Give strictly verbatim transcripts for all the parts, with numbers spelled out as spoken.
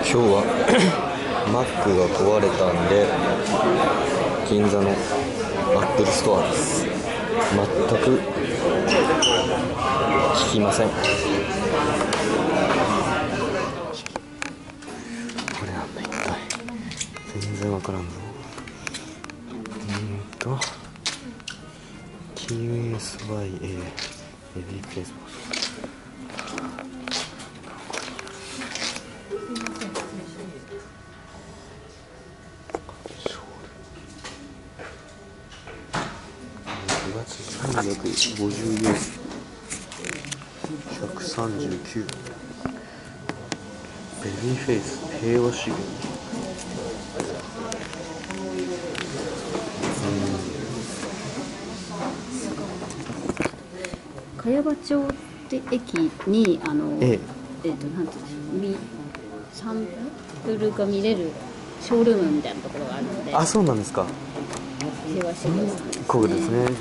今日はマックが壊れたんで銀座のアップルストアです。全く効きません。これなんだ一体、全然わからんぞ。うーんと キューエスワイエー ベビーフェイスマスク。ごがつさんびゃくごじゅうよん、ひゃくさんじゅうきゅう、ベビーフェイス平和資源。 茅場町って駅にあの、 えええっとなんていうんでしょう、サンプルが見れるショールームみたいなところがあるので。 あ、そうなんですか。 平和資源さんですね。 ここですね。 はい、 で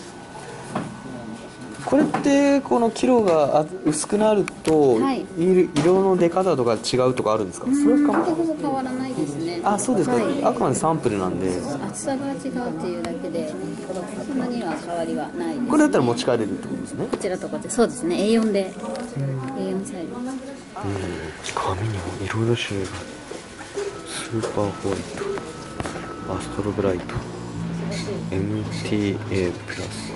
これってこのキロが薄くなると、 はい、 色の出方とか違うとかあるんですか？それかほぼ変わらないですね。 あ、そうですか、 はい、 あくまでサンプルなんで厚さが違うっていうだけでそんなには変わりはないですね。 これだったら持ち帰れるってことですね。 こちらとこでそうですね、 エーよん で エーよん サイズ。 紙にもいろいろ種類がある。スーパーホワイト、アストロブライト、 エムティーエー プラス。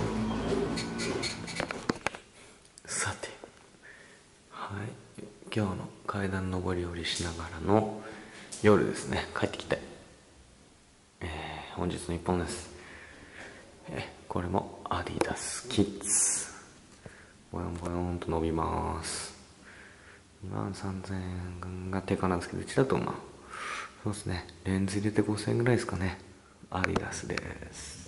さて、はい、今日の階段上り下りしながらの夜ですね。帰ってきて、えー、本日の一本です。えー、これもアディダスキッズ、ボヨンボヨンと伸びます。にまんさんぜんえんが定価なんですけど、うちだとまあそうですね、レンズ入れてごせんえんぐらいですかね。アディダスです。